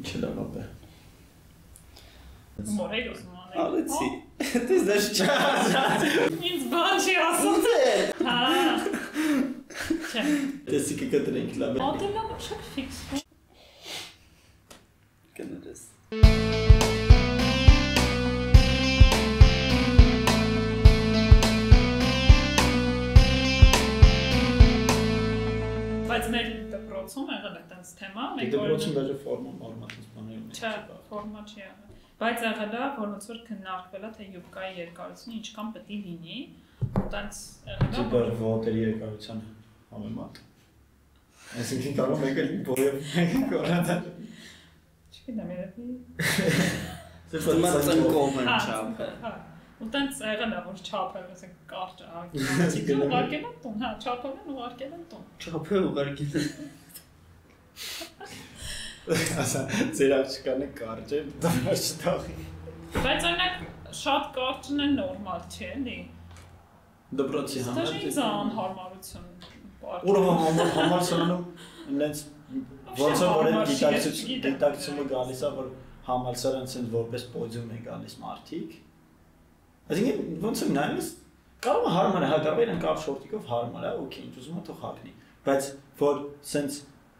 Չլավ է։ Մորեր ուզում անեք։ Ալեցի։ Դες դες չա։ Ինձ բան չի ասում։ Հա։ Չէ։ Տեսի կկտրենք լավ է։ Ատելանը չի ֆիքս։ Կներես։ Բայց մեր դպրոցում եղել է տենց թեմա, մենք դպրոցում դաժե ֆորմա մարմատից բաներ ունենք։ Չէ, ֆորմա չի եղել։ Բայց եղել է, որ ոնց որ քննարկվել է, թե յուբկայի երկարությունը ինչքան պետք է լինի, տենց եղել է, որ ոտերի երկարության համեմատ։ Այսինքն կարող եկել բոլոր կորանտան։ Չգիտեմ, երևի։ Ծնկով են չափը։ Հա։ Ու տենց եղել է, որ չափը, ասենք, կարճ է, ուղարկել են տուն, հա, չափով են ուղարկել են տուն։ Չափը ուղարկել են։ Ասա, ձեր աղջկանը կարճ է, դամար չտաղի։ Բայց օրինակ շատ կարճն է նորմալ չի, էլի։ Դպրոցի համար։ Դա ինձ անհարմարություն։ Ուր համալսարանում ինձ ոնց որ դիտակցումը գալիս է, որ համալսարանը ցենց որպես պոդիում է գալիս մարդիկ։ Այսինքն ոնց եմ նայում, կարող է հարմար է, հա կարող է իրեն կապ շորտիկով հարմար է, օքեյ, ինչ ուզում է թող հագնի, բայց որ ցենց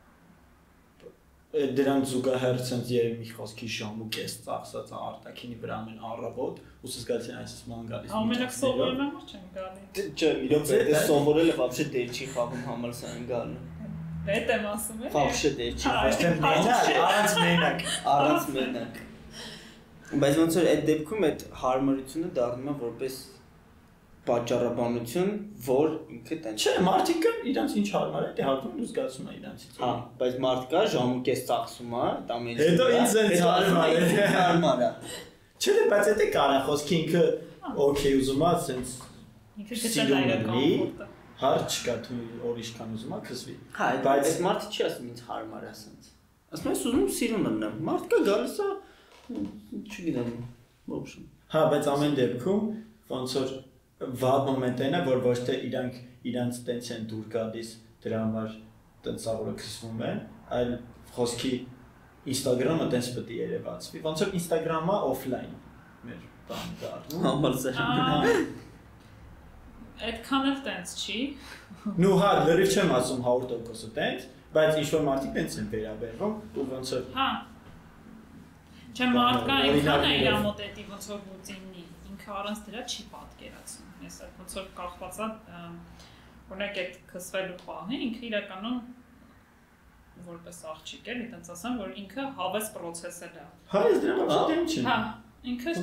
դրանց զուգահեռ ցենց երևի մի խոսքի ժամ ու կես ծախսած արտակինի վրա ամեն առավոտ, ուսս գալիս են այս ման գալիս։ Ամենակ սովորելը մոտ չեն գալի։ Չէ, իրոք է սովորելը вообще դեր չի խաղում համալսարան գալն։ Պետ եմ ասում եմ։ Вообще դեր չի։ Այստեղ առանց մենակ, առանց մենակ։ Բայց ոնց որ այդ դեպքում այդ հարմարությունը դառնում է որպես պատճառաբանություն, որ ինքը տենց։ Չէ, մարդիկ կան իրանց ինչ հարմար է, դե հատում ու զգացում է իրանցից։ Հա, բայց մարդկա ժամուկես ծախսում է, դա ամեն ինչ։ Հետո ինձ էս հարմար է։ Հարմար է։ Չէ, բայց դա կարա խոսքի ինքը օքեյ ուզում է, սենց ինքը գտել է կոմֆորտը։ Հարց չկա դու օրիշքան ուզում է քսվի։ Հա, բայց մարդը չի ասում ինձ հարմար է ասենց։ Ասում ես ուզում սիրուն լինեմ։ Մարդկա գալիս է, չգիտեմ, ոբշն։ Հա, բայց ամեն դեպքում ոնց որ վատ մոմենտն է, որ ոչ թե իրանց տենց են դուր գալիս դրա համար տենց սաղորը քսվում են, այլ խոսքի Instagram-ը տենց պետք է երևացվի։ Ոնց որ Instagram-ը օֆլայն մեր բան դառնում։ Համալսարան։ Այդքան էլ տենց չի։ Նու հա, լրիվ չեմ ասում 100% տենց, բայց ինչ որ մարդիկ տենց են վերաբերվում, ու ոնց որ Հա։ Չէ, մարդկա այնքան է իր մոտետի ոնց որ Պուտինի, ինքը առանց դրա չի պատկերացնում։ Ես ոնց որ կախված է օրինակ այդ քսվելու պահին ինքը իրականում որպես աղջիկ էլի տենց ասեմ, որ ինքը հավես process-ել է։ Հա, ես դրա համար դեմ չեմ։ Հա, ինքը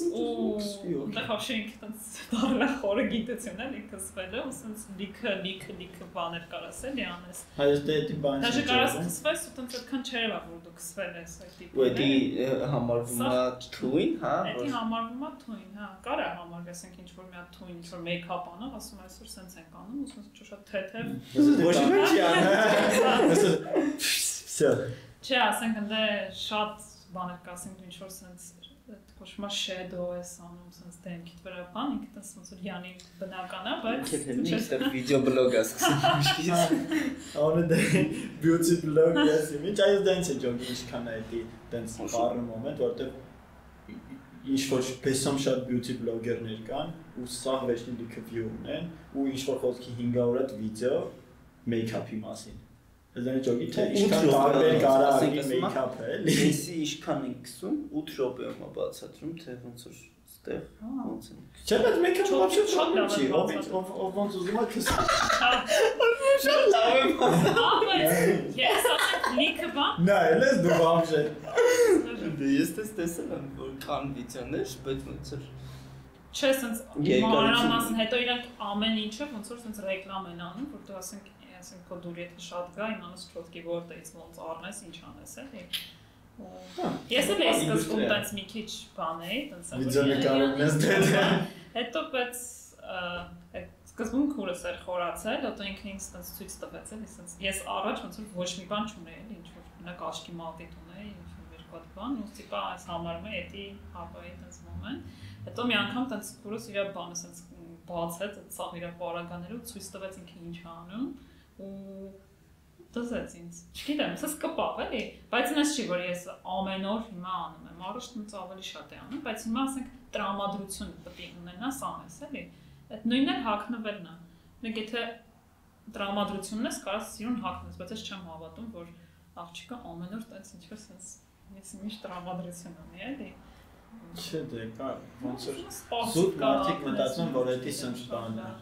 ու вообще ինքը տենց դառնա խորը գիտություն էլի քսվելը, ու սենց լիքը բաներ կարաս էլի անես։ Հա, ես դե դի բան Դաժե կարաս քսվես ու տենց այդքան չերևա որ դու քսվել ես այդ տիպը։ Ու էդի համարվում է թույն, հա։ Էդի համարվում է թույն, հա, կարա համարվի, ասենք ինչ որ մի հատ թույն, ինչ որ մեյքափ անող, ասում այսօր սենց ենք անում, ուսում շատ թեթև։ Ոչ մի չի անում։ Всё։ Չէ, ասենք ընդ շատ բաներ կասենք ինչ որ սենց կոչմա shadow ես անում, սենց դեմքիդ վրա բան, ինքը տես ոնց որ յանի բնական է, բայց Չէ, վիդեո բլոգ ասում։ Անը դե beauty blog ես, ինչ այս դենց է ջոն ինչքան է դի դենց բառը մոմենտ, որտեղ ինչ որ բեսամ շատ beauty blogger-ներ կան, ու սա վերջին լիքը view ունեն, ու ինչ որ խոսքի 500 հատ վիդեո make-up-ի մասին։ Դե ջոկի թե ինչքան տարբեր կարա ալի make-up-ը, էլի։ Էսի ինչքան են գցում 8 րոպեում է բացատրում, թե ոնց որ ստեղ ոնց են։ Չէ, բայց make-up-ը вообще շատ լավ չի, ով ոնց ուզում է քսի։ Շատ լավ եմ ասում։ Ես ասենք լիքը բան։ Նա էլես դու вообще։ Դե ես տեսել եմ որ կան վիդեոներ, բայց ոնց որ Չէ, սենց մանրամասն հետո իրանք ամեն ինչը ոնց որ սենց ռեկլամ են անում, որ դու ասենք քո դուր եթե շատ գա, իմանաս չոտքի որտեղից ոնց առնես, ինչ անես, էլի։ Ես էլ էս սկզբում տենց մի քիչ բան էի, տենց Վիդեո նկարում ես դե։ Հետո բայց սկզբում քուրս էր խորացել, հետո ինքն ինձ տենց ցույց տվեց, էլի, սենց ես առաջ ոնց որ ոչ մի բան չունեի, էլի, ինչ որ մենակ աչքի մատիտ ունեի, ինչ որ երկու հատ բան, ու տիպա այս համարում է էդի հավայի տենց մոմենտ։ Հետո մի անգամ տենց քուրս իր բանը սենց բացեց, այդ սաղ իր պարագաները ու ցույց տվեց ինքը ինչ անում։ Ու դասեց ինձ։ Չգիտեմ, սա կպավ էլի, բայց այնպես չի, որ ես ամեն օր հիմա անում եմ, առաջնից ավելի շատ է անում, բայց հիմա ասենք տրամադրություն պետք է ունենաս անես, էլի։ Այդ նույնն էլ հագնվելն է։ Մենք եթե տրամադրությունն ես, կարաս սիրուն հագնես, բայց ես չեմ հավատում, որ աղջիկը ամեն օր տենց ինչպես sense ես միշտ տրամադրություն ունի, էլի։ Չէ, դե կա, ոնց որ զուտ մարդիկ մտածում, որ դա sense բան է։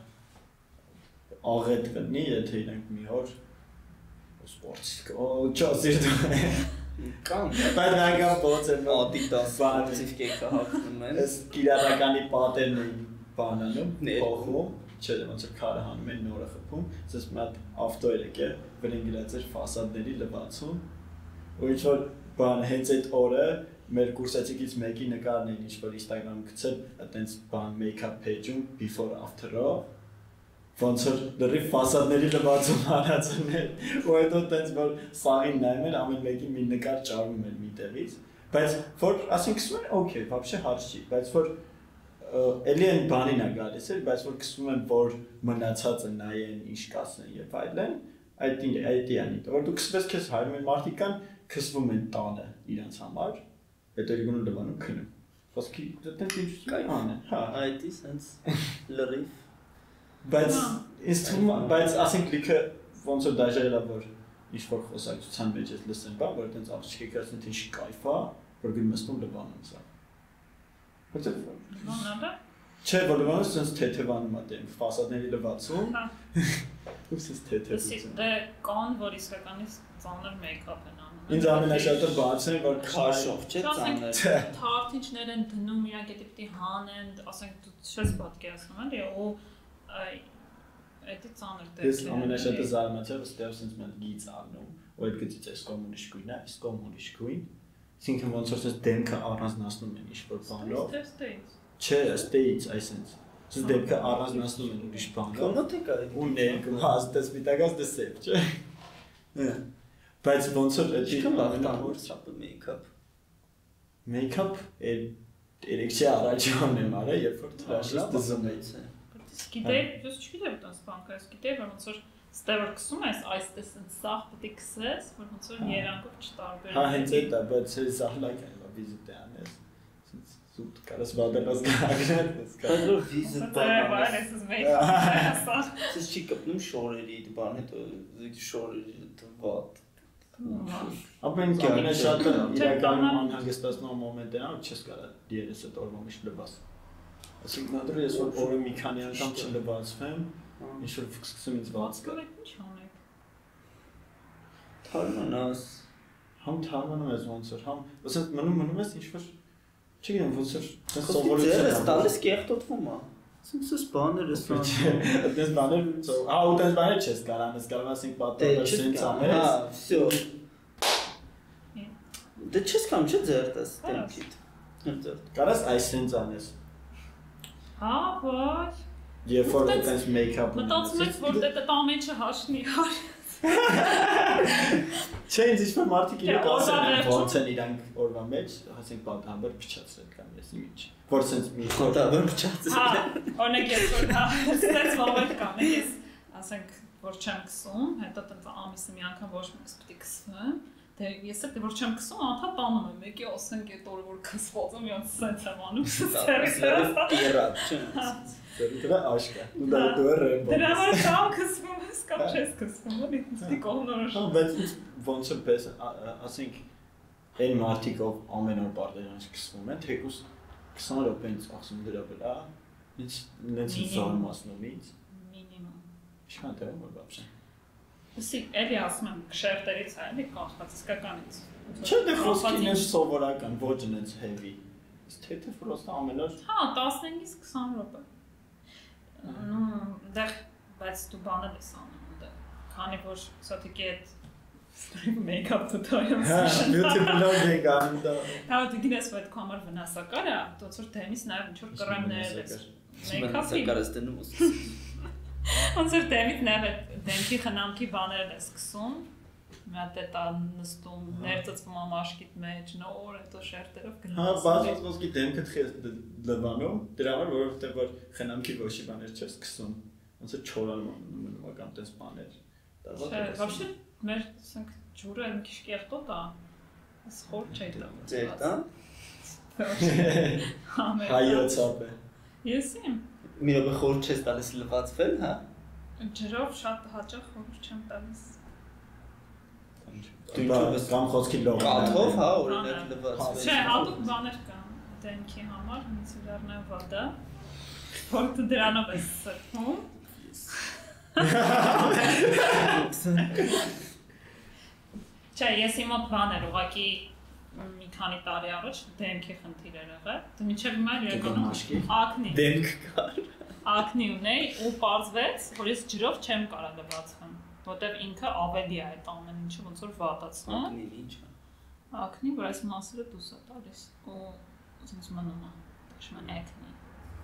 Աղետ կնի, եթե իրենք մի օր սպորտիկ, չասիր դու Կամ բայց նայական փոց են Adidas սպորտիվ կեքը հագնում են։ Այս կիրառականի պատերն էին բանանում, փոխում, չէ, ոնց որ քարը հանում են նորը խփում, ասես մի հատ ավտո էր եկել, վրան գիրած էր ֆասադների լվացում, ու ինչ որ բան հենց այդ օրը մեր կուրսացիքից մեկի նկարն էին ինչ որ Instagram-ում գցել, այտենց բան make-up page-ում before after-ով ոնց որ դեռ ֆասադների լվացում հանածն էր, ու հետո տենց որ սաղին նայում են, ամեն մեկին մի նկար ճարվում էր միտեղից, բայց որ ասենք գսում են, okay, вообще հարց չի, բայց որ էլի են բանին է գալիս էր, բայց որ գսում են, որ մնացածը նայեն, ինչ կասեն եւ այլն, այդ է, որ դու գսվես քեզ հայրում են մարդիկ կան, քսվում են տանը իրանց համար, հետո իրեն լվանում քնում։ Ոսկի դեռ ինչ կան, հա, այդ է sense լրիվ բայց ինձ թվում է, բայց ասենք լիքը ոնց որ դաժելա որ ինչ որ խոսակցության մեջ ես լսեմ, բա որ այդպես աղջիկը ասեն թե ինչ կայֆ է, որ գնում մստում լվանում սա։ Որտե՞ղ Լվանա։ Չէ, որ լվանը sense թեթևանում է դեմ ֆասադների լվացում։ Ուսից թեթևություն։ Դե կան որ իսկականից ծանր մեյքափ են անում։ Ինձ ամենաշատը բացեն որ քաշող չէ ծանր։ Թարթիչներ են դնում, իրանք էդի պիտի հանեն, ասենք դու չես պատկերացնում էլի, ու Այդ ծանր դեպք է։ Ես ամենաշատը զարմացա, որ ստեղ sense մենք գից առնում, ու այդ գծից էս կոմունիշ գույնն է, էս կոմունիշ գույն։ Այսինքն ոնց որ sense դեմքը առանձնացնում են ինչ-որ բանով։ Չէ, ըստեից, այսինքն sense դեմքը առանձնացնում են ուրիշ բանով։ Կոմոդ է կարելի։ Ու ներկում հաստես պիտակած դեսեպ, չէ։ Բայց ոնց որ դա ամենավոր չափը մեյքափ։ Մեյքափ երեքշի առաջան եմ արել, երբ որ թրաշից դզում էի։ Գիտեի, ես չգիտեմ տես բանկը, ես գիտեի, որ ոնց որ ստեվր կսում ես, այստես սաղ պետք է կսես, որ ոնց որ երանգով չտարբերես։ Հա, հենց այդ է, բայց հենց զահլակ է, վիզիտ է անես։ Սուտ կարաս վադելաս գաղրել, ես կա։ Բայց որ վիզիտ բան ես մեկ։ Ես չի կպնում շորերի բան, հետո շորերի դվատ։ Ապեն ամենաշատը իրականում անհանգստացնող մոմենտ է, չես կարա դերես այդ օրվա միշտ լվաս։ Այսինքն նադրը ես որ օրը մի քանի անգամ չլվացվեմ, ինչ որ սկսում ինձ ված կա։ Ինչ անեք։ Թարմանաս։ Համ թարմանում ես ոնց որ, համ ոսած մնում ես ինչ որ չգիտեմ ոնց որ սովորություն է։ Տալիս կեղտոտվում է։ Սենց բաներ ես անում։ Այդպես բաներ, հա ու այդպես բաներ չես կարանես, կարող ասենք պատահել սենց ամես։ Հա, всё։ Դե չես կամ չէ ձերտես դեմքիդ։ Ձերտ։ Կարաս այս սենց անես։ Հա, ոչ։ Երբ որ այդպես մեյքափ մտածում ես որ դա ամենը հաշնի հար։ Չէ, ինձ ինչ-որ մարդիկ իրենք ասել են ոնց են իրանք օրվա մեջ, ասենք պատահաբար փչացրել կամ ես ինչ։ Որ sense մի պատահաբար փչացրել։ Հա, օրինակ ես որ sense մոմենտ կամ ես ասենք որ չեմ քսում, հետո տենց ամիսը մի անգամ ոչ մեկս պետք է քսվեմ։ Դե ես էլ որ չեմ քսում, անդա տանում եմ, մեկի ասենք այդ օրը որ քսված եմ, ոնց sense եմ անում, Իրաք, չէ։ Դրա աշկա։ Ու դա դու ռեմբո։ Դրա համար կամ քսվում ես, կամ չես քսվում, ու ինձ կողնորոշ։ Հա, բայց ոնց է պես, ասենք այն մարդիկ ով ամեն օր բարդերանց քսվում են, թեկուս 20 րոպեից ասում դրա վրա, ինձ զարմացնում ինձ։ Մինիմում։ Ինչքան դեռ որ բաբշե։ Իսկ էլի ասում եմ, շերտերից է, էլի կախված իսկականից։ Չէ, դե խոսքին է սովորական, ոչ այնց heavy։ Թե պրոստը ամեն օր։ Հա, 15-ից 20 րոպե։ Դեռ բայց դու բանել ես անում դե։ Քանի որ սա-թիկի այդ make-up tutorial session։ Հա, beauty blog եք անում դա։ Հա, դու գիտես որ այդ համար վնասակար է, ոնց որ դեմից նաև ինչ որ կրեմներ ես։ Make-up-ը կարես դնում ես։ Ոնց որ դեմից նաև դեմքի խնամքի բաներն ես սկսում։ Մի հատ է տան նստում, ներծծվում ամաշկիտ մեջ, նոր հետո շերտերով գնաց։ Հա, բացած ոսկի դեմքդ խես լվանում, դրա համար որովհետև որ խնամքի ոչի բաներ չես սկսում։ Ոնց է չորանում մնում կամ տես բաներ։ Չէ, вообще մեր ասենք ջուրը մի քիչ կեղտոտ է, այս խոր չէ դա։ Ձեր դա։ Հայոցապ է։ Ես իմ Մի րոպե խոր չես տալիս լվացվել, հա։ ջրով շատ հաճախ խոր չեմ տալիս։ Կամ խոսքի լողը։ Կաթով, հա, օրինակ լվացվել։ Չէ, հատուկ բաներ կան դեմքի համար, ինձ իրարնա վադա։ Որ դու դրանով ես սրբում։ Չէ, ես իմ մոտ բաներ ուղղակի մի քանի տարի առաջ դեմքի խնդիր էր եղել։ Դե մինչև հիմա իրականում ակնի։ Դեմք կար։ Ակնի ունեի ու պարզվեց, որ ես ջրով չեմ կարող լվացվում, որտեվ ինքը ավելի է այդ ամեն ինչը ոնց որ վատացնում։ Ակնին ինչ է։ Ակնի, որ այս մասերը դուրս է տալիս ու ոնց մնում է։ Դաշմա ակնի։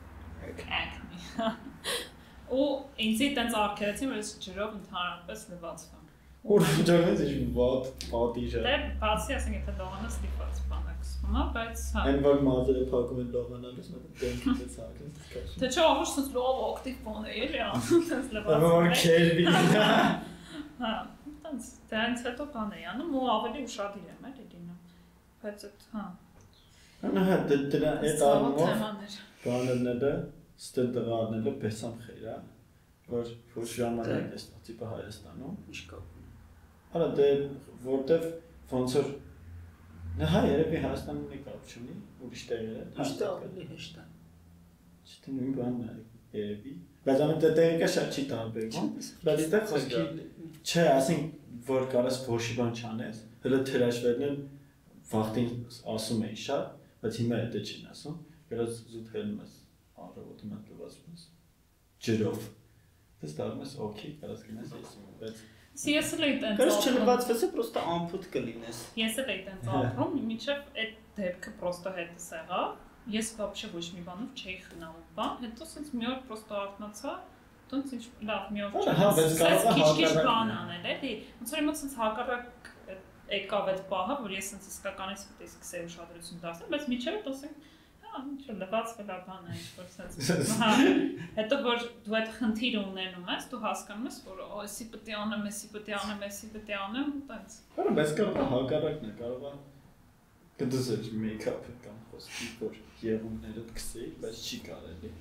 Ակնի։ Ու ինձ այտենց արգելեցին, որ ես ջրով ընդհանրապես լվացվում։ Որ դրանից ինչ վատ պատիժ է։ Դե բացի ասենք եթե լողանա ստիպված բանակ սպումա, բայց հա։ Այն որ մազերը փակում են լողանալուց մոտ դեմքից ցակես։ Թե չէ ահա սենց լավ ակտիվ բան է, էլի, սենց լվացում։ Որ քերվի։ Հա, տենց դրանից հետո բան է անում ու ավելի ուշադիր եմ էլի լինում։ Բայց այդ հա։ Անա դրա այդ առումով թեմաներ։ բաներները ստդղարները բեսամ խերա որ ժամանակ է տիպը Հայաստանում Ինչ կապ։ Արա դե որտեվ ոնց որ հա երևի Հայաստանում ունի կապ չունի ուրիշ տեղերը Հեշտ է ավելի հեշտ է։ Չէ նույն բանն է երևի բայց ամեն տեղը շատ չի տարբերվում բայց դա խոսքի չէ ասենք որ կարաս ոչի բան չանես հələ թրաշվերն են վախտին ասում էին շատ բայց հիմա դա չեն ասում գրած զուտ հելում ես առավոտը մտածում ես ջրով դες դառնում ես օքեյ կարաս գնաս ես բայց Ես էլ էի տենց Կարս չլվացվես է պրոստը ամփոփ կլինես։ Ես էլ էի տենց ապրում, մինչև այդ դեպքը պրոստը հետս եղավ։ Ես вообще ոչ մի բանով չէի խնամում բան, հետո սենց մի օր պրոստը արթնացա, տոնց ինչ լավ մի օր քիչ բան անել էլի։ Ոնց որ իմաց սենց հակառակ եկավ այդ պահը, որ ես սենց իսկականից պետք է սկսեի ուշադրություն դարձնել, բայց մինչև այդ ասենք ինչ որ լվացվել է բանը, ինչ որ սենց։ Հա, հետո որ դու այդ խնդիրը ունենում ես, դու հասկանում ես, որ էսի պետք է անեմ, էսի պետք է անեմ, էսի պետք է անեմ, տենց։ Որը բայց կարող է հակառակն է, կարող է կդզել մեյքափը կամ խոսքի որ եղունգներդ քսեի, բայց չի կարելի։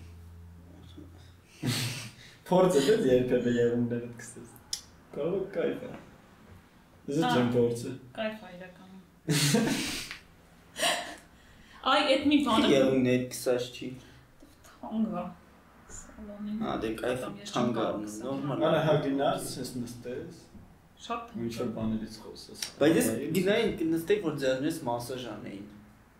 Փորձը դե երբևէ եղունգներդ քսես։ Կարող է կայֆ է։ Դե չեմ փորձը։ Կայֆ է իրականում։ Այ այդ մի բանը Եղունգներ քսած չի։ թանգա։ Սալոնին։ Հա դե կայֆ թանգա նորմալ։ Արա հա գնաս, ես նստես։ Շատ Ինչ որ բաներից խոսես։ Բայց ես գնային նստեի որ ձեռներս մասաժ անեին։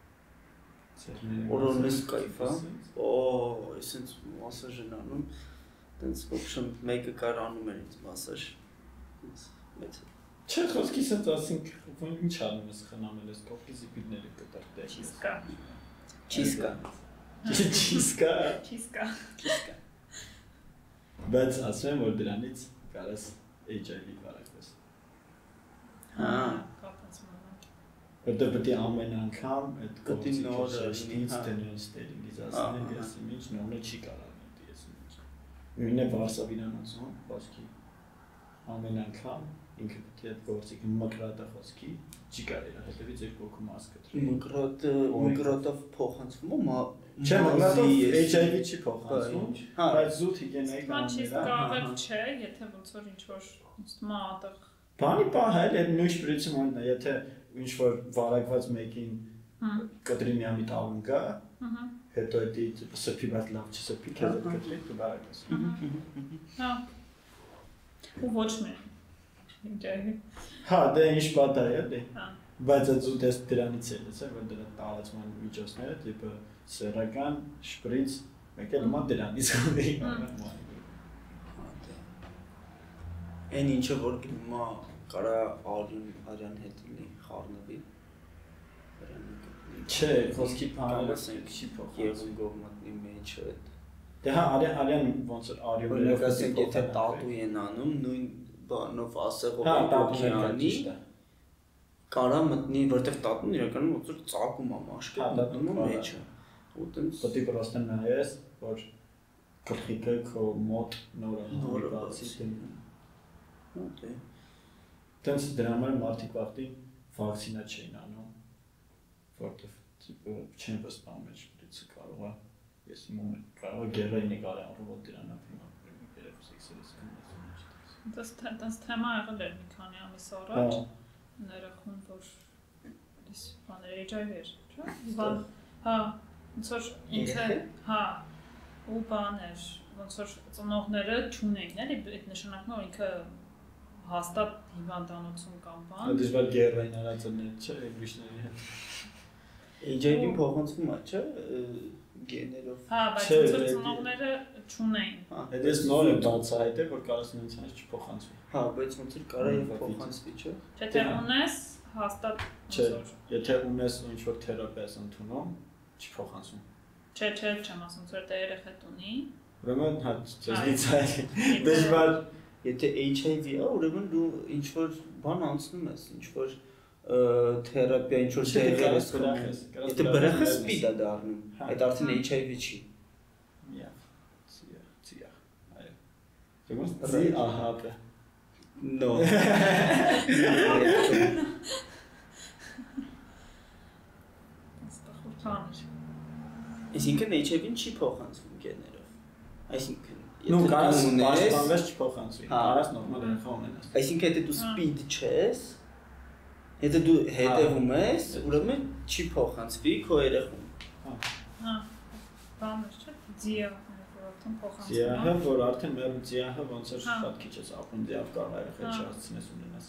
Օրորնես կայֆ է։ Օ, այսինքն մասաժ են անում։ Տենց ոբշեմ մեկը կար անում էր ինձ մասաժ։ Մեծ Չէ, խոսքիս հետ ասենք, ինչ անում ես խնամել ես կողքի զիպիդները կտրտել։ Չիսկա։ Չիսկա։ Չիսկա։ Չիսկա։ Չիսկա։ Բայց ասում եմ, որ դրանից կարաս HIV վարակվես։ Հա։ Կապած մնա։ Որտեղ պետք է ամեն անգամ այդ Պետք է նոր շեշտից դնեն ստերիլիզ ասեն, ես ինչ նորը չի կարող դի ես ինչ։ Նույնն է Վարշավին ասում, խոսքի ամեն անգամ ինքը պետք է այդ գործիք մկրատը խոսքի չի կարելի հետևից երկու հոգու մաս կտրի։ Մկրատով փոխանցվում է Չէ, մկրատով HIV չի փոխանցվում, բայց զուտ հիգիենայի կանոնները։ Ճիշտ չէ, եթե ոնց որ ինչ որ ստմա ատեղ Բանի պահել է նույն շպրիցը մոյնն է, եթե ինչ որ վարակված մեկին կտրի միամիտ աղուն կա, հետո էդի սրբի բատ լավ չսրբի, քեզ էդ կտրի, դու վարակվես։ Հա։ Ու ոչ մեն։ Հա, դե ինչ պատ է, էլի։ Հա։ Բայց այդ զուտ ես դրանից էլ ես, որ դրա տարածման միջոցները, տիպը սերական, շպրից, մեկ էլ մա դրանից ունեի։ Այն ինչը որ գնումա կարա արյան հետ լինի խառնվի Չէ, խոսքի բանը չի փոխանցվում։ Եղունգով մտնի մեջը այդ Դե հա արյան ոնց որ արյուններով ասենք եթե տատու են անում նույն բանով ասեղով օքեանի կարա մտնի որտեղ տատուն իրականում ոնց որ ծակում է մաշկը մտնում մեջը ու տենց պետք է պրոստը նայես որ գլխիկը քո մոտ նորը բացի Դրանց դրա համար մարդիկ վախտին վակցինա չէին անում, որտեվ չեն վստահում մեջ դից կարող է, ես իմ moment կարող է գերային նկարի առնով դրան ապրում երևս էքսելս կնասում Դες թեմա եղել էր մի քանի ամիս առաջ, ներախուն, որ ես բաներ HIV էր, չէ՞, հա, ոնց որ ինքը, հա, ու բաներ, ոնց որ ծնողները չունեին, էլի, այդ նշանակում որ ինքը հաստատ հիվանդանոցում կամ բան։ Դժվար գերային արածներ, չէ՞, ուրիշների հետ։ HIV-ին փոխանցվում է, չէ՞, գեներով։ Հա, բայց ոնց որ ծնողները չունեին։ Այդ էս նոր է բացահայտել, որ կարաս նույնպես չփոխանցվի։ Հա, բայց ոնց որ կարա եւ փոխանցվի, չէ՞։ Չէ, թե ունես հաստատ Չէ, եթե ունես ինչ-որ թերապիա ես ընդունում, չփոխանցում։ Չէ, չեմ ասում, որ դե երեխետ ունի։ Ուրեմն հա, ծեզնից է դժվար, եթե HIV-ը, ուրեմն դու ինչ-որ բան անցնում ես, ինչ-որ թերապիա, ինչ-որ տեղեր ես կրում։ Եթե բրեխը սպիդ է դառնում, այդ արդեն HIV չի։ Միա, ծիա, այո։ Դու ծի ահապը։ No։ Այսինքն HIV-ին չի փոխանցվում գեներով։ Այսինքն, եթե կարաս պաշտպանվես չփոխանցվի, կարաս նորմալ երեխա ունենաս։ Այսինքն, եթե դու սպիդ չես, եթե դու հետևում ես, ուրեմն չի փոխանցվի քո երեխուն։ Հա, բանը չէ, ձիա, որ արդեն փոխանցվում է։ Ձիահը, որ արդեն մեր ձիահը ոնց որ շատ քիչ ես ապրում, ձիավ կարող է երեխա չհասցնես ունենաս։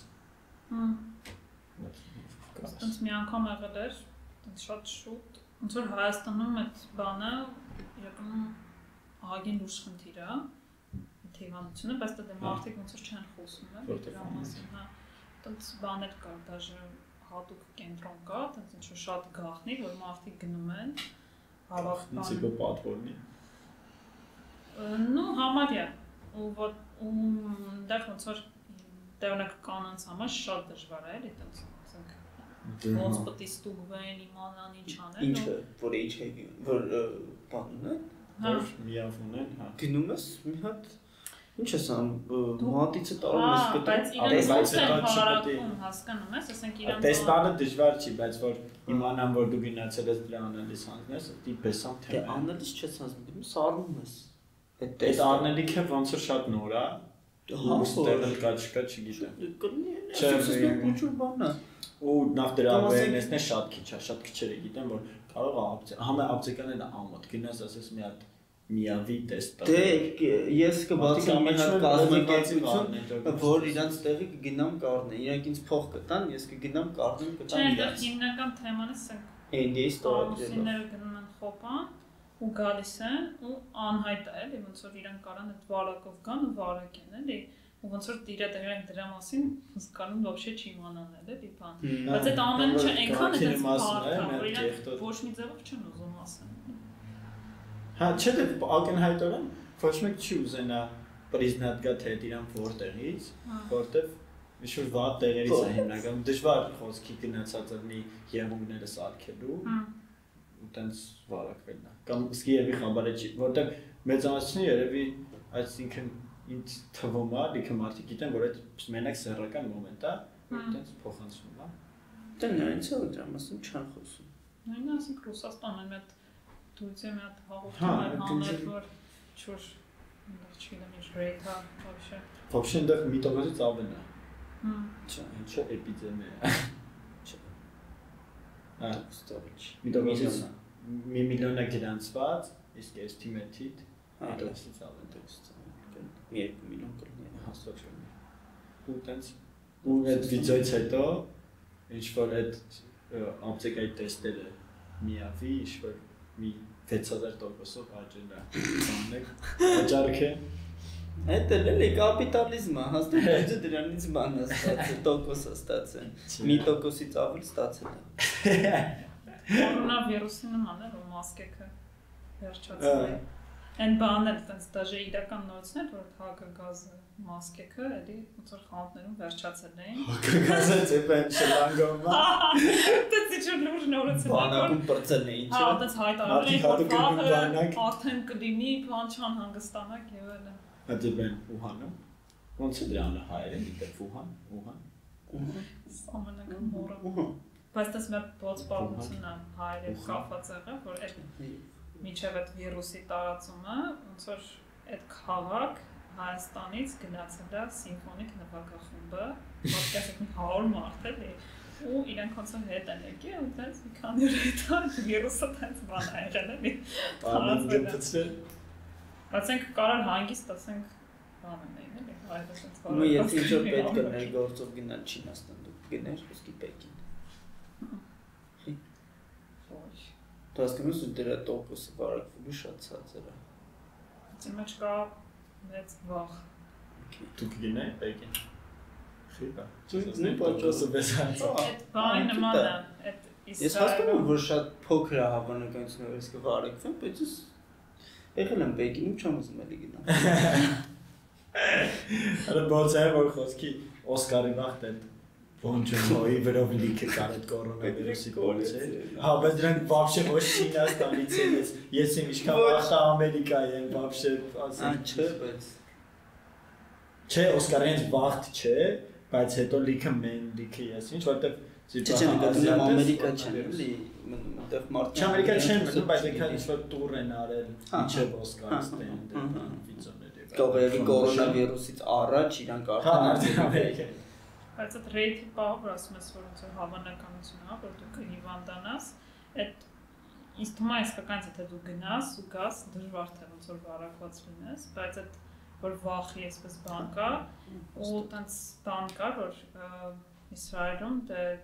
Այդպես մի անգամ եղել էր, շատ շուտ, ոնց որ Հայաստանում այդ բանը իրականում ահագին լուրջ խնդիր է, հիվանդությունը, բայց դա մարդիկ ոնց որ չեն խոսում, դրա մասին, հա։ Այդպես բաներ կար, դաժե հատուկ կենտրոն կա, այդպես ինչ որ շատ գաղտնի, որ մարդիկ գնում են, հավաքվում։ Ինձ է պատվորնի։ Ну, համարյա, ու դեռ ոնց որ տեղանակ կանանց համար շատ դժվար է, էլի այդպես ոնց պետք է ստուգվեն, իմանան ինչ անել։ Ինչը, որ HIV, որ բանն է, որ միավ ունեն, հա։ Գնում ես մի հատ ինչ ես անում, մատիցը տարում ես գտնում։ Բայց իրենց ոնց են հարակում, հասկանում ես, ասենք իրան։ Տեստանը դժվար չի, բայց որ իմանան, որ դու գնացել ես դրա անալիզ հանձնես, դի պես ամ թե։ Դե անալիզ չես հանձնում, սառնում ես։ Այդ անալիքը ոնց որ շատ նոր է։ Հաստատել կա չկա չգիտեմ։ Կլինի, այսպես կոչուր բան է։ Ու նախ դրա awareness-ն է շատ քիչ է, շատ քիչերը գիտեն, որ կարող է համը ապտեկաները ամոթ գնաս ասես մի հատ միավի տեստ տա։ Դե ես կբացի մի հատ կազմակերպություն, որ իրանց տեղի կգնամ կառնեն, իրանք ինձ փող կտան, ես կգնամ կառնեմ կտամ իրանց։ Չէ, հիմնական թեման է սա։ NDA-ից ստորագրելով։ Ամուսինները գնում են խոպան ու գալիս են ու անհայտ է, էլի ոնց որ իրանք կարան այդ վարակով գան ու վարակեն, էլի։ Ու ոնց որ դիրադերենք դրա մասին հսկանում вообще չիմանան էլի բան։ Բայց այդ ամեն ինչը այնքան է դες բարդ է, որ իրանք ոչ մի ձևով չեն ուզում ասեն։ Հա, չէ՞ դե ակնհայտորեն ոչ մեկ չի ուզենա պրիզնատ գա թե իրան որտեղից, որտեվ ինչ-որ վատ տեղերից է հիմնականում դժվար խոսքի գնացած լինի եղունգները սարքելու ու տենց վարակվելն է։ Կամ սկիևի խաբարը չի, որտեվ մեծամասնությունը երևի այսինքն ինձ թվում է, լիքը մարդիկ գիտեն, որ այդ մենակ սեռական մոմենտ է, որ տենց փոխանցվում է։ Դե նայած է դրա մասին չան խոսում։ Նույնն ասենք Ռուսաստանը մի հատ դույցը մի հատ հաղորդում էր հանել, որ չոր չգիտեմ ինչ rate-ը вообще։ Вообще այնտեղ մի տոկոսից ավելն է։ Չէ, ինչը էպիդեմիա է։ Չէ։ Հա, ստորիչ։ մի տոկոսից 1 միլիոնը գրանցված, իսկ estimate-ից մի տոկոսից ավել է։ 2 միլիոն կլինի հաստատ կլինի։ Ու տենց ու այդ վիդեոից հետո ինչ որ այդ ապտեկայի տեստերը միավի ինչ որ մի 6000%-ով աճել է բանեք աճարքը Այդ էլի կապիտալիզմը հաստատ դրանից բան է ստացել տոկոս է ստացել 1%-ից ավել ստացել է Կորոնավիրուսի նման է որ մասկեքը վերջացել է Այն բանել, տենց դաժե իրական նորություններ, որ հակագազը մասկեքը, էլի ոնց որ խանութներում վերջացել էին։ Հակագազը ծեպեն շլանգոմա։ Տենց ինչ լուրջ նորություն։ Բանակում պրծել էին, չէ՞։ Հա, տենց հայտարարել են, արդեն կլինի, բան չան հանգստանակ եւ այլն։ Ադիբեն Ուհանում։ Ոնց է դրանը հայերեն դիտել Ուհան։ Ամենական մոռը։ Բայց դες մեր ողջ պատմությունը հայերեն կապված եղավ, որ այդ միջև այդ վիրուսի տարածումը ոնց որ այդ քաղաք Հայաստանից գնացել է սիմֆոնիկ նվագախումբը, որտեղ 100 մարդ էլի ու իրենք ոնց որ հետ են եկել ու դες մի քանի օր հետո վիրուսը դες բան ա եղել էլի։ Ասենք կարան հանգիստ ասենք բան են էլի, այդպես բան։ Ու եթե ինչ-որ պետք է ներգործով գնալ Չինաստան, դու գներ ոսկի Պեկին։ Դու հասկանում ես դրա տոկոսը վարակվելու շատ ցածր է։ Իմ մեջ կա մեծ վախ։ Դու կգնայի Պեկին։ Խիբա։ Դու նույնպես բեսած։ Այդ բանը նման է, այդ Ես հասկանում եմ, որ շատ փոքր է հավանականությունը, որ ես կվարակվեմ, բայց ես եղել եմ Պեկինում, չեմ ուզում էլի գնալ։ Արա բացայ որ խոսքի Օսկարի վաղտ այդ Բոնջոյի վրով լիքը կար այդ կորոնավիրուսի փորձը։ Հա, բայց դրանք вообще ոչ Չինաստանից են, ես իմ ինչքան վաղ Ամերիկայի եմ вообще ասել։ Չէ, բայց Չէ, Օսկարից վաղտ չէ, բայց հետո լիքը մեն լիքը ես ինչ, որտեվ Չէ, նկատում Ամերիկա չեն էլի, մտեղ մարդ։ Չէ, Ամերիկա չեն մնում, բայց եկա ինչ-որ տուր են արել, ինչև Օսկարից տենդ, վիծոներ եկա։ Կողերի կորոնավիրուսից առաջ իրանք արդեն Բայց այդ ռեյթի պահը, որ ասում ես, որ ոնց որ հավանականություն է, որ դու կհիվանդանաս, այդ ինձ թվում է իսկականից եթե դու գնաս ու գաս, դժվար թե ոնց որ վարակված լինես, բայց այդ որ վախի այսպես բան կա, ու տենց բան կա, որ Իսրայելում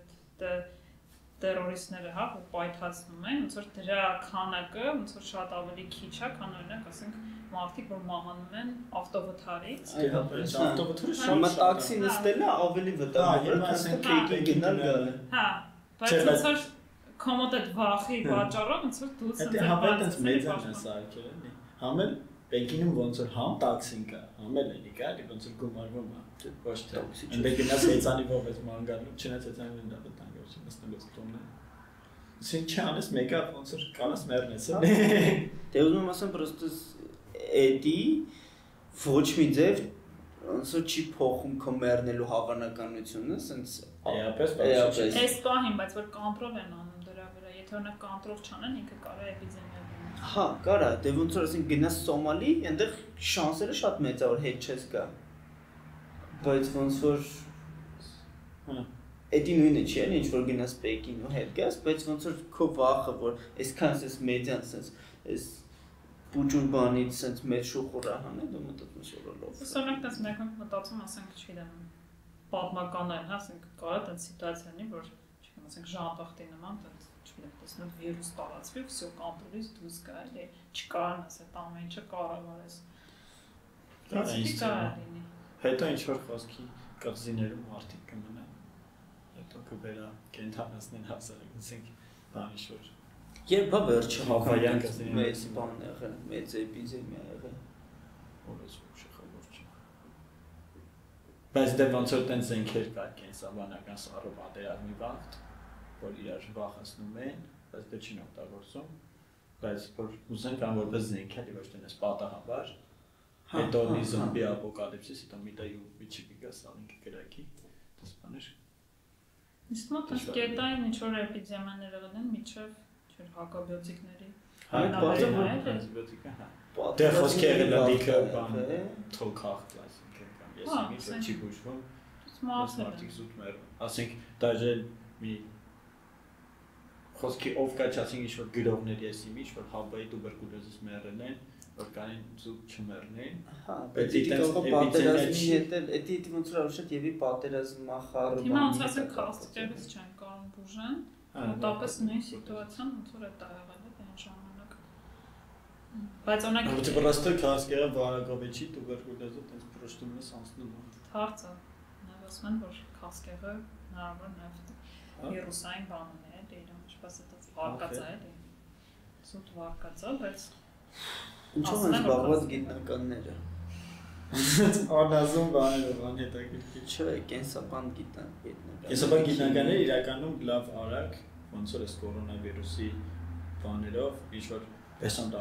տերորիստները հա որ պայթացնում են, ոնց որ դրա քանակը ոնց որ շատ ավելի քիչ է, քան օրինակ ասենք մարդիկ որ մահանում են ավտովթարից։ Ավտովթարը շատ տաքսի նստելը ավելի վտանգ է, ասենք քեյքի գնալ գալը։ Հա, բայց ոնց որ կոմոդ այդ վախի պատճառով ոնց որ դու ցած հապետից մեծան է սարքել էլի։ Համել Պեկինում ոնց որ համ տաքսին կա, համել էլի կա, ոնց որ գումարվում է։ Ոչ թե ընդ գնաս հեծանի ողից ման գալու, չնայած հեծանի վրա վտանգություն նստելուց տոնը։ Ինչ չանես մեկը ոնց որ կանաս մեռնես էլի։ Դե ուզում եմ ասեմ պրոստը էդի ոչ մի ձև ոնց որ չի փոխում քո մեռնելու հավանականությունը, ասենց էապես Այս պահին, բայց որ կոնտրոլ են անում դրա վրա, եթե օրինակ կոնտրոլ չանեն, ինքը կարող է էպիդեմիա լինել։ Հա, կարա, դե ոնց որ ասենք գնաս Սոմալի, այնտեղ շանսերը շատ մեծ է որ հետ չես գա։ Բայց ոնց որ Էդի նույնը չի էլի, ինչ որ գնաս Պեկին ու հետ գաս, բայց ոնց որ քո վախը որ այսքան էս մեդիան sense էս բուջուն բանից sense մեծ շուխուր հանել, դու մտածում ես որ լավ։ Սովորաբար դες մեկը մտածում ասենք չգիտեմ պատմականային, հա, ասենք կարա տենց սիտուացիա լինի, որ չգիտեմ, ասենք Ժանտախտի նման տենց չգիտեմ, տեսնու վիրուս տարածվի, всё կոնտրոլից դուրս գա, էլի չկարանաս այդ ամեն ինչը կառավարես։ Դա լինի։ Հետո ինչ որ խոսքի կղզիներում մարդիկ կմնան։ Հետո կվերա կենթանացնեն հասարակ, ասենք բան ինչ որ Երբ բա վերջը Հավայան կղզիները մեծ բան եղել, մեծ էպիդեմիա եղել։ Որս շխավոր չի։ Բայց դե ոնց որ տենց զենքեր կա կենսաբանական սառը պատերազմի վաղտ, որ իրար վախացնում են, բայց դա չի օգտագործում, բայց որ ուզեն կան որպես զենք էլի ոչ թե այս պատահաբար, հետո մի զոմբի ապոկալիպսիս, հետո մի տա ու գա սալինքի գրակի, դες բաներ։ Իսկ մոտ կետային ինչ որ էպիդեմիաներ եղել են միջև չէր հակաբիոտիկների։ Հա, բիոտիկը հա։ Դե խոսքի եղել է լիքը բան, թոքախտ, այսինքն կամ ես ինչ չի բուժվում։ Մարդիկ զուտ մեր, ասենք դաժե մի խոսքի ով կա չասենք ինչ որ գրողներ ես ինչ որ հավայի տուբերկուլոզից մեռել են, որ կանին զուտ չմեռնեն։ Հա, բայց դիտող պատերազմի հետ էլ, էդի ոնց որ շատ եւի պատերազմա խառը բան։ Հիմա ոնց ասենք քաստիկերից չեն կարող բուժեն, մոտապես նույն սիտուացիան ոնց որ է դա եղել է այն ժամանակ։ Բայց օրինակ Որտե պրոստը քաստիկերը Վարագովիչի տուբերկուլոզը տես պրոշտում է սանցնում։ Հարցը ասում են որ քաստիկերը հնարավոր նավթ վիրուսային բան է, դե իրեն ինչպես է դա վարկած է, զուտ վարկած է, բայց ինչու՞ են զբաղված գիտնականները։ Անազում բաները բան հետաքրքիր։ Չէ, կենսաբան գիտնական։ Կենսաբան գիտնականները իրականում լավ արագ ոնց որ էս կորոնավիրուսի բաներով ինչ որ տեսան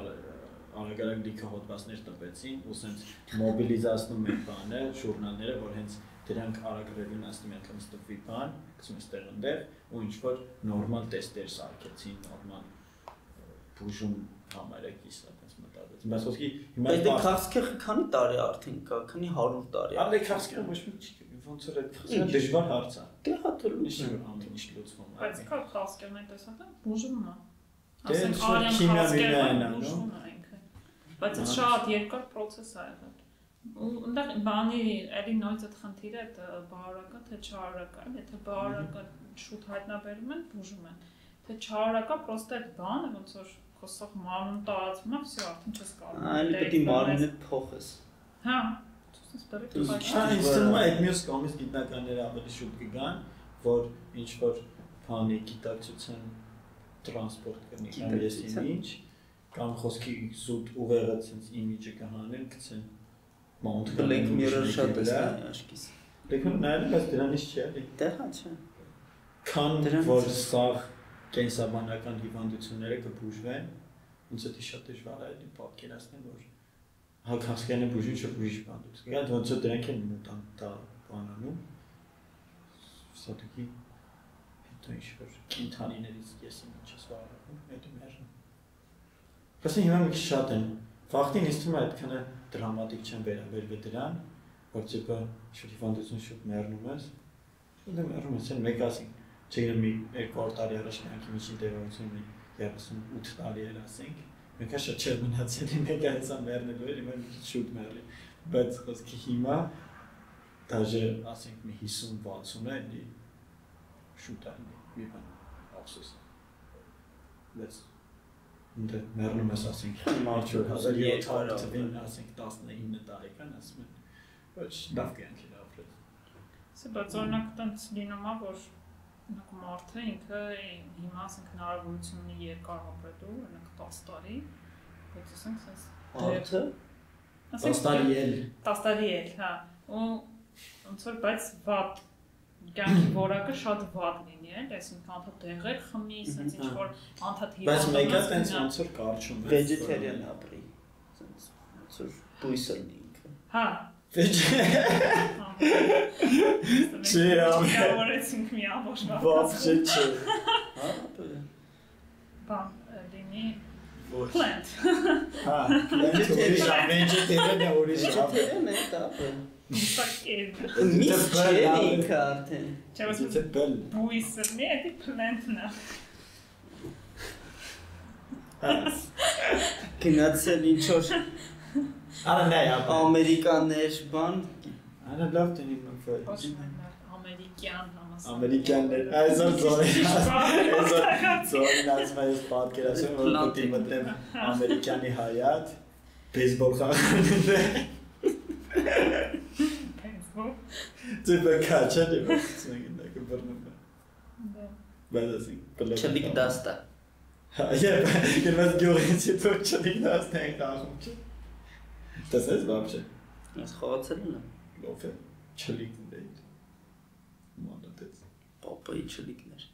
արագ լիքը հոդվածներ տպեցին ու սենց մոբիլիզացնում են բանը, ժուրնալները, որ հենց դրանք արագ ասում են ստուգվի բան, գցում ես տեղնտեղ ու ինչ որ նորմալ տեստեր սարքեցին, նորմալ բուժում համարակից այդպես մտածեց։ Բայց ոսկի հիմա դա քաղցկեղը քանի տարի արդեն կա, քանի 100 տարի։ Ալե քաղցկեղը ոչ մի չի, ոնց որ այդ քաղցկեղը դժվար հարց է։ Դե հատը լուծում է, ամեն ինչ լուծվում է։ Բայց կա քաղցկեղն այն տեսակը բուժումն է։ Ասենք արյան քաղցկեղը բուժումն է ինքը։ Բայց այդ շատ երկար process է եղել։ Ու այնտեղ բանի էլի նույնց այդ խնդիրը այդ բարակը թե չարակը, եթե բարակը շուտ հայտնաբերում են, բուժում են։ Թե չարակը պրոստը այդ բանը ոնց որ խոսող մարմն տարածվում է, всё, արդեն չես կարող։ Այլ պետք է մարմինը փոխես։ Հա, ինձ թվում է այդ մյուս կողմից գիտնականները ավելի շուտ կգան, որ ինչ որ բանի գիտակցության տրանսպորտ կնի, կամ եսին ինչ, կամ խոսքի զուտ ուղեղը ցենց իմիջը կհանեն, գցեն Mount Black Mirror շատ է աչքիս։ Black Mirror նայել բայց դրանից չի էլի։ Դե հա չէ։ Քան որ սաղ կենսաբանական հիվանդությունները կբուժվեն, ոնց է շատ դժվար է էլի պատկերացնել, որ հա քաղցկեղը բուժի չէ բուժի բանդուց։ Գիտես ոնց է դրանք են մուտանտ բանանում։ Սատուկի հետո ինչ որ կենթանիներից եսին ինչ ես վարվում, հետո մերժում։ Բայց հիմա մի քիչ շատ են։ Վախտին ինձ թվում է այդքանը դրամատիկ չեն վերաբերվել դրան, որ տիպը շուտ հիվանդություն շուտ մեռնում ես։ Ու մեռնում ես, մեկ ասենք, չգիտեմ մի 200 տարի առաջ նրանքի միջին տևողությունը 38 տարի էր ասենք, մենք շատ չէր մնացել, մեկ այսա մեռնելու էր, հիմա շուտ մեռնի։ Բայց ոսկի հիմա դաժե ասենք մի 50-60 է, էլի շուտ է մի բան, ափսոս։ Բայց Դե մեռնում ես ասենք մարդ 1700 թվին ասենք 19 տարեկան ասում են ոչ լավ կյանք էր ապրել։ Սա բայց օրինակ տենց լինում է որ օրինակ մարդը ինքը հիմա ասենք հնարավորություն ունի երկար ապրելու օրինակ 10 տարի բայց ասենք sense մարդը 10 տարի էլ 10 տարի էլ հա ու ոնց որ բայց վատ կյանքի որակը շատ վատ լինի էլ, այսինքն անդադ դեղեր խմի, sense ինչ որ անդադ հիվանդ։ Բայց մեկը տենց ոնց որ կարճում է։ Vegetarian ապրի, sense ոնց որ բույսը ինքը։ Հա։ Չէ, ամենից մի ամբողջ բաց չէ։ Հա, բան լինի plant։ Հա, plant ուրիշ vegetarian է ուրիշ։ Vegetarian է դա։ Պակեր։ Միշտ ինքը արդեն։ Չէ, բայց բույսն է, դա plant-ն է։ Գնացել ինչ որ Արա նայ, ամերիկաներ բան։ Արա լավ տնի մնալ։ Ամերիկյան համասար։ Ամերիկյաններ, այսօր զորին ասում ես պատկերացնում որ պետք է մտնեմ ամերիկյանի հայատ, բեյսբոլ խաղացնեմ։ Դե քաչա դե ցնգինდა կբռնում է։ Բայց ասենք Չլիկ դաստա։ Հա, ես գյուղից հետո չլիկ դաստա են խաղում չէ։ Տեսես բաբչե։ Ես խաղացել եմ։ Լոֆե չլիկ դե։ Մոդտեց։ Պապայի չլիկներ։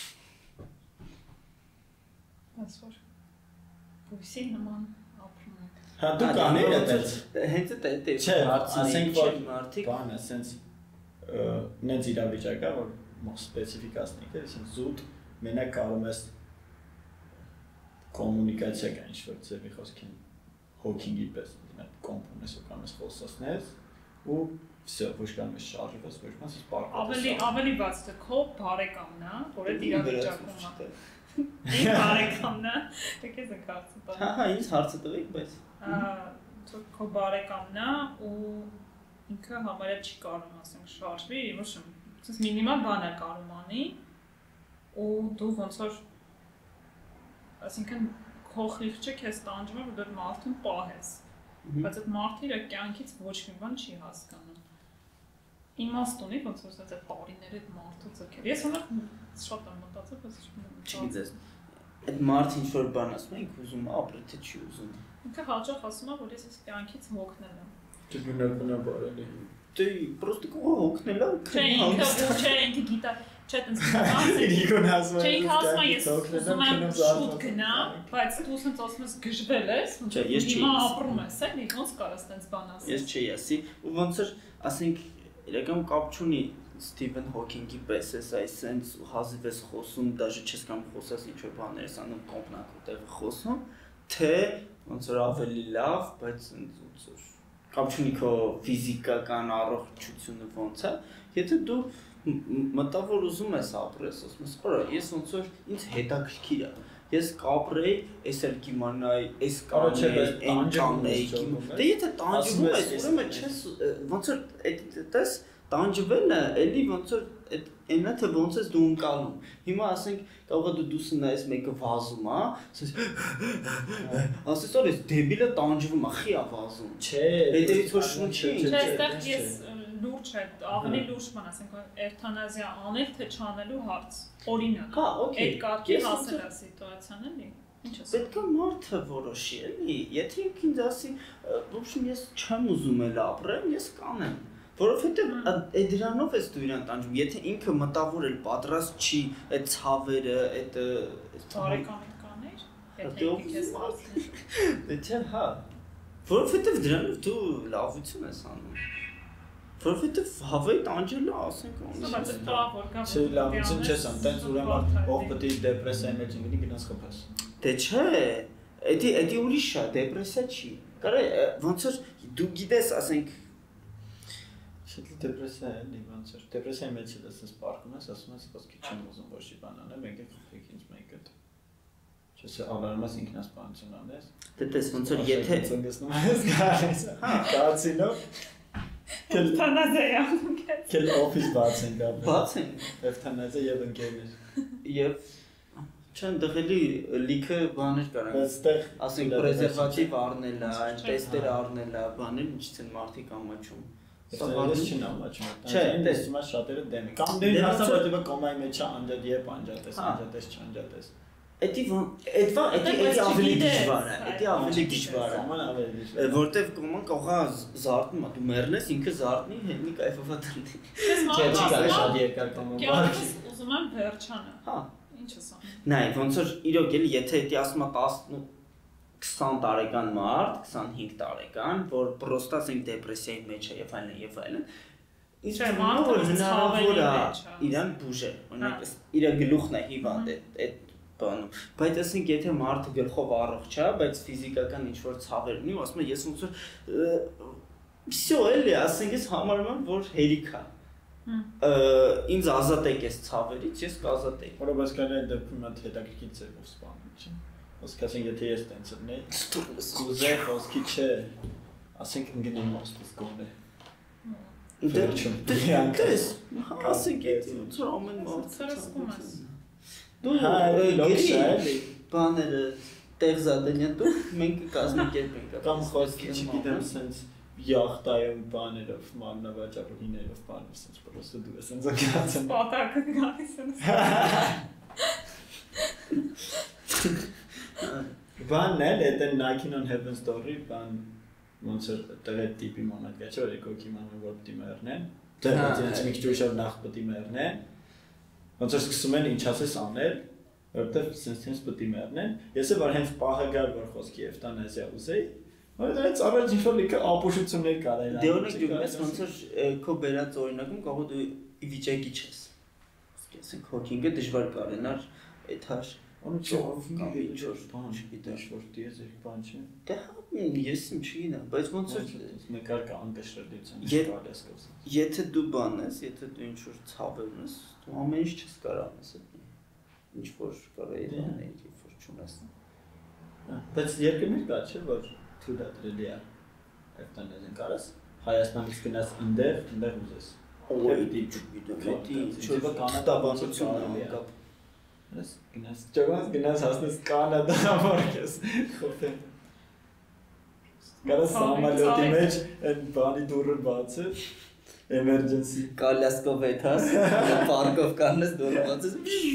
Այսօր բույսի նման ապրում եք։ Հա դու կաներ այդպես։ Հենց այդ Չէ, ասենք որ մարդիկ բանը sense նենց իրավիճակ է որ սպეციფიკացնիկ է, sense զուտ մենակ կարող ես կոմունիկացիա կան ինչ-որ ձևի խոսքին հոքինգի պես այդ կոմպոնես ու կամ ես խոսացնես ու всё ոչ կամ ես շարժվես ոչ մաս սպառկես ավելի բաց թե քո բարեկամն է որ այդ իրավիճակում է Իմ բարեկամն է դե քեզ է կարծում հա ինձ հարցը տվեք բայց քո բարեկամն է ու ինքը համարյա չի կարող ասենք շարժվի ոչ sense մինիմալ բան է կարող անի ու դու ոնց որ ասինքն քո խիղճը քեզ տանջում է որ դու մարդուն պահես բայց այդ մարդը իր կյանքից ոչ մի բան չի հասկանում իմաստ ունի ոնց որ ասած այդ բարիները այդ մարդու ձգեր ես ունեմ շատ եմ մտածել բայց չգիտես այդ մարդը ինչ որ բան ասում է ինքը ուզում է ապրել թե չի ուզում ինքը հաճախ ասում է որ ես այս կյանքից հոգնել եմ Չգնաբար էլի դե պրոստը կողա հոգնել է չէ ինքը գիտա չէ տենց ասում չէ ինքը ասում է ես ուզում եմ շուտ գնա բայց դու ասած ասում ես գժվել ես հիմա ապրում ես էլի ոնց կարաս տենց բան ասես ես չի ասի ու ոնց որ ասենք իրական կապ չունի Ստիվեն Հոքինգի պես էս այսենց հազիվ ես խոսում, դաժե չես կամ խոսած ինչ-որ բաներ ես անում կոմպնակ ուտեղ խոսում, թե ոնց որ ավելի լավ, բայց ոնց որ կապ չունի քո ֆիզիկական առողջությունը ոնց է, եթե դու մտավոր ուզում ես ապրես, ասում ես, «Օրա, ես ոնց որ ինձ հետաքրքիր է, ես կապրեի, ես էլ կիմանայի, ես կանեի, այն կանեի, դե եթե տանջվում ես, ուրեմն չես ոնց որ այդպես տանջվելը էլի ոնց որ այնա թե ոնց ես դու ընկալում։ Հիմա ասենք կարող է դու նայես մեկը վազում, հա, ասես որ ես դեբիլը տանջվում է, խի է վազում։ Չէ, հետևից որ շունչի։ Չէ, այստեղ ես լուրջ է, ավելի լուրջ բան ասենք, էվթանազիա անել թե չանելու հարց։ Օրինակ։ Հա, օքեյ։ Այդ կարգի հասել է սիտուացիան էլի։ Ինչ ես։ Պետք է մարդը որոշի, էլի։ Եթե ինձ ասի, ոբշին ես չեմ ուզում էլ ապրեմ, ես կանեմ։ Որովհետև դրանով ես դու իրան տանջում, եթե ինքը մտավոր էլ պատրաստ չի այդ ցավերը, այդ բարեկամիտ կաներ, եթե քեզ ասել։ Դե չէ, հա։ Որովհետև դրանով դու լավություն ես անում։ Որովհետև հավեի տանջելը ասենք Բայց դա որ կա Չէ, լավություն չես անում, տենց ուրեմն ով պետք է դեպրեսիայի մեջ ընկնի գնաց խփես։ Դե չէ, էդի ուրիշ է, դեպրեսիա չի։ Կարա ոնց որ դու գիտես, ասենք Չէ, դեպրեսիա էլի ոնց որ դեպրեսիայի մեջ ես ասես պարկում ես, ասում ես ոսկի չեմ ուզում ոչ մի բան անել, մենք ենք խփեք ինձ մեկը։ Չէ, ալարում ես ինքնասպանություն անես։ Դե տես ոնց որ եթե ծնգեցնում ես գալիս։ Կացինով Էվթանազիա։ Կել օֆիս բացենք ապա։ բացենք Էվթանազիա եւ ընկերներ։ եւ չեն դղելի լիքը բաներ կարան։ Բայց այդտեղ ասենք պրեզերվատիվ առնելա, տեստեր առնելա, բաներ ինչից են մարդիկ ամաչում։ Սա բարձ չին ամաչում։ Չէ, տեսնում ես շատերը դեմ են։ Կամ դեն հաստատը կոմայի մեջ է անջատ եւ անջատես, անջատես, չանջատես։ Էդի ավելի դժվար է, էդի ավելի դժվար է։ Կոման ավելի դժվար է։ Որտեվ կոման կողա զարթնում է, դու մեռնես, ինքը զարթնի, հետնի կայֆովա դրնի։ Չէ, չի կարելի շատ երկար կոման։ Կյանքս ուզում եմ վերջանը։ Հա։ Ինչ ես անում։ Նայ, ոնց որ իրոք էլի, եթե էդի ասում է 20 տարեկան մարդ, 25 տարեկան, որ պրոստա ասենք դեպրեսիայի մեջ է եւ այլն, Ինչ որ հնարավոր է իրան բուժել, օրինակ իր գլուխն է հիվանդ այդ բանում, բայց ասենք եթե մարդը գլխով առողջ է, բայց ֆիզիկական ինչ-որ ցավեր ունի, ասում է ես ոնց որ всё էլի, ասենք ես համարում եմ, որ հերիք է։ Ինձ ազատեք այս ցավերից, ես կազատեի։ Որովհետեւ կարելի է դեպքում այդ հետաքրքիր ձևով սպանել, չէ՞։ Ոսկ ասենք եթե ես տենց լինեի, ուզեի ոսկի չէ, ասենք ընկնի մոստից գոնե։ Դες, ասենք էդի ոնց որ ամեն մարդ Սրսկում ես։ Դու գերի բաները տեղզադենյա դու մենք կազմակերպենք կամ խոսքի չգիտեմ սենց յախտայում բաներով մաննավաճառուհիներով բաներ սենց պրոստը դու ես սենց ակացում Պատակը գալիս են։ Բանն էլ այդ Knocking on Heaven's Door-ի բան ոնց որ տղե տիպի մոմենտ կա չէ՞ որ եկոք իմանում որ պիտի մեռնեն դեռ ինձ մի քիչ ուշով նախ պիտի մեռնեն ոնց որ սկսում են ինչ ասես անել որովհետև սենց պիտի մեռնեն ես էլ որ հենց պահը գար որ խոսքի էվտանազիա ուզեի որովհետև առաջ ինչ որ լիքը ապուշություններ կար այլ դե օրինակ դու ես ոնց որ քո բերած օրինակում կարող դու ի վիճակի չես ասենք հոքինգը դժվար կարենար այդ հար Onu çok iyi bana dashboard diye bana şey. Դե ես չգիտեմ, բայց ոնց որ մեկար կա անկշռելիության կարելի է Եթե դու բան ես, եթե դու ինչ որ ցավեր ունես, դու ամեն ինչ չես կարող անես այդ։ Ինչ որ կարող է անել, երբ որ չունես։ Բայց երկրներ կա չէ որ թույլատրելի է էվտանազիան կարաս Հայաստանից գնաս այնտեղ ուզես։ Օй դի չգիտեմ, դի ինչ կանադաբանություն է։ Գնաս հասնես Կանադա որքես խոփեմ Կարաս սամալյոտի մեջ այն բանի դուրը բացես emergency Կալյասկով եթաս պարկով կանես դուրը բացես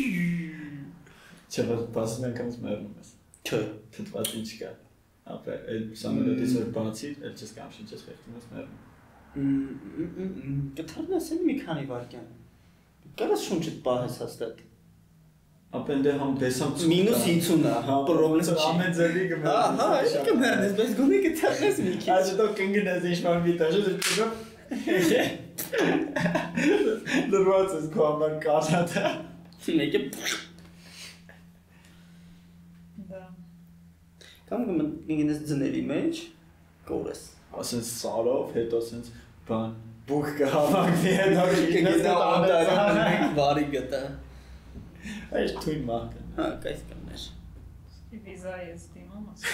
Չէ որ բացում անգամից մեռնում ես Չէ թթված ինչ կա ապա այդ սամալյոտից որ բացի էլ չես կամ շնչես խեղդում ես մեռնում Կթարնես էլ մի քանի վայրկյան Կարաս շունչդ պահես հաստատ Ապենդե համ դեսամ մինուս 50-ը, պրոբլեմ չի։ Ամեն ձևի կմեռնես։ Ահա, ඒක կմեռնես, բայց գոնե կթարնես մի քիչ։ Այո, դու կընկնես ինչ-որ մի տաշը, դու Լրված ես քո համար կանադա։ Մեկը Դա։ Կամ ինքնես ձների մեջ կորես։ Ասենց սարով, հետո ասենց բան բուք կհավաքվի հետո ինքնես վարի գտա։ Այս թույն մահկը։ Հա, կայս կաներ։ Վիզա ես դիմում ասում։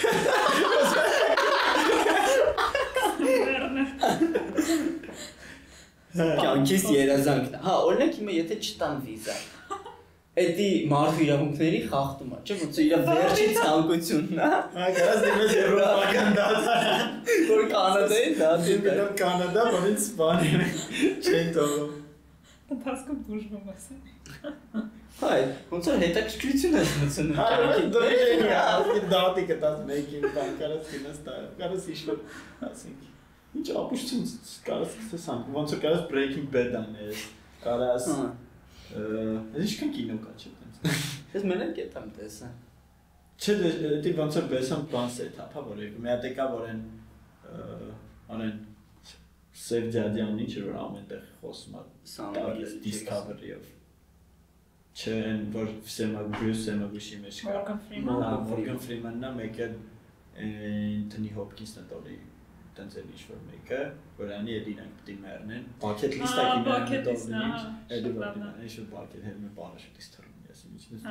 Կյանքիս երազանքն է։ Հա, օրինակ հիմա եթե չտան վիզա, էդի մարդու իրավունքների խախտում է, չէ՞ ոնց իր վերջի ցանկությունն է։ Հա, գարած դիմես եվրոպական դատարան։ Որ Կանադայի դատին Կանադա, որին սպանել չեն թողում։ Ընթացքում բուժվում ասեմ։ Հայ, ոնց որ հետաքրքրություն ես մտցնում Հա, կյանքի դու ես դատի կտած մեկին բան կարաս գնաս տա, կարաս իշվոր, ասենք, ինչ ապուշություն կարաս կսեսան, ոնց որ կարաս Breaking Bad անես, կարաս, ես ինչքան կինո կա չէ տենց։ Ես մենակ եմ տեսա։ Չէ, դի ոնց որ բեսան բան սեթափ, հա, որ մի հատ եկա, որ անեն Սև Դյադյանն ինչ որ ամենտեղ խոսում է Discovery-ով։ Չէ, որ Սեմագուշի մեջ կա։ Morgan Freeman-ն է, մեկը Anthony Hopkins-ն է տալի տենց էլ ինչ-որ մեկը, որ անի էլ իրանք պիտի մեռնեն։ Bucket list-ը կինոն էլի ինչ-որ bucket հել մի պարաշուտից թռնում ես, ինչ-որ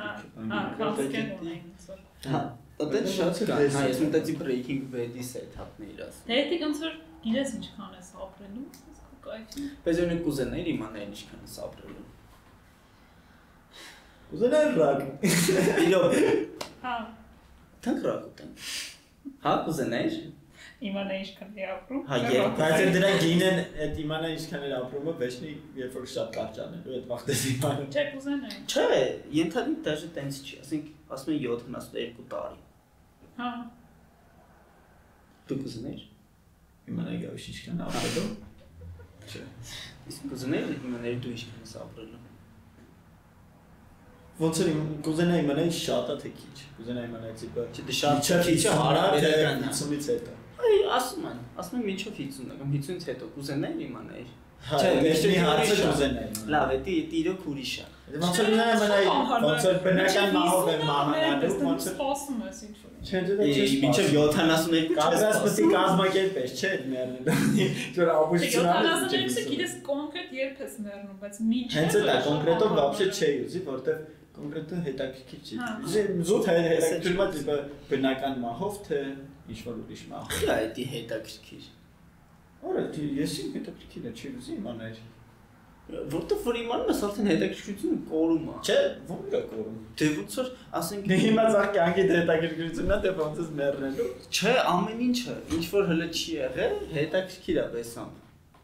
Հա, դա շատ կա, հա, ես մտածի Breaking Bad-ի set-up-ն է իրաս։ Դե էդի ոնց որ գիտես ինչքան ես ապրելու, կայֆին։ Բայց օրինակ կուզենայի իմանալ ինչքան ես ապրելու։ Ուզենայի ռակ։ Իրոք։ Հա։ Թանկ ռակ ուտեն։ Հա, կուզենայի։ Իմանա ինչքան է ապրում։ Հա, երբ բայց դրա գինեն այդ իմանա ինչքան էր ապրումը, վեճնի երբ որ շատ կարճ անելու այդ վախտես իմանը։ Չէ, կուզենայի։ Չէ, ենթադրի դաժե տենց չի, ասենք ասում են 72 տարի։ Հա։ Դու կուզենայի։ Իմանայի գավիշ ինչքան ապրելու։ Չէ։ Իսկ կուզենայի իմանայի դու ինչքան ես ապրելու։ Ոնց որ կուզենայի իմանայի շատ է թե քիչ։ Կուզենայի իմանայի տիպը։ Չէ, դե շատ քիչը հարաբերական է 50-ից հետո։ Այ ասում են մինչև 50-ը կամ 50-ից հետո կուզենայի իմանայի։ Չէ, մի հարցը կուզենայի։ Լավ, դա իրոք ուրիշ է։ Ոնց որ իմանայի ոնց որ բնական մահով եմ մահանալու, ոնց որ սպասում ես ինչ-որ։ Չէ, դա չէ։ Մինչև 72 Կապրած պիտի կազմակերպես, չէ, մեռնելու։ Որ ապուշություն անես։ 72-ը գիտես կոնկրետ երբ ես մեռնում, բայց մինչև հենց դա կոնկրետով вообще չէ ուզի, որտեվ կոնկրետը հետաքրքիր չի։ Զուտ հետաքրքրում է տիպը բնական մահով թե ինչ-որ ուրիշ մահով։ Դա էդի հետաքրքիր։ Արա, ես ինքն հետաքրքիր է, չի ուզի իմանալ։ Որտեվ որ իմանում ես արդեն հետաքրքրությունը կորում է։ Չէ, ո՞ր է կորում։ Դե ոնց որ ասենք հիմա ցախ կյանքի հետաքրքրությունն է, թե ոնց ես մեռնելու։ Չէ, ամեն ինչը, ինչ որ հələ չի եղել, հետաքրքիր է բեսամ։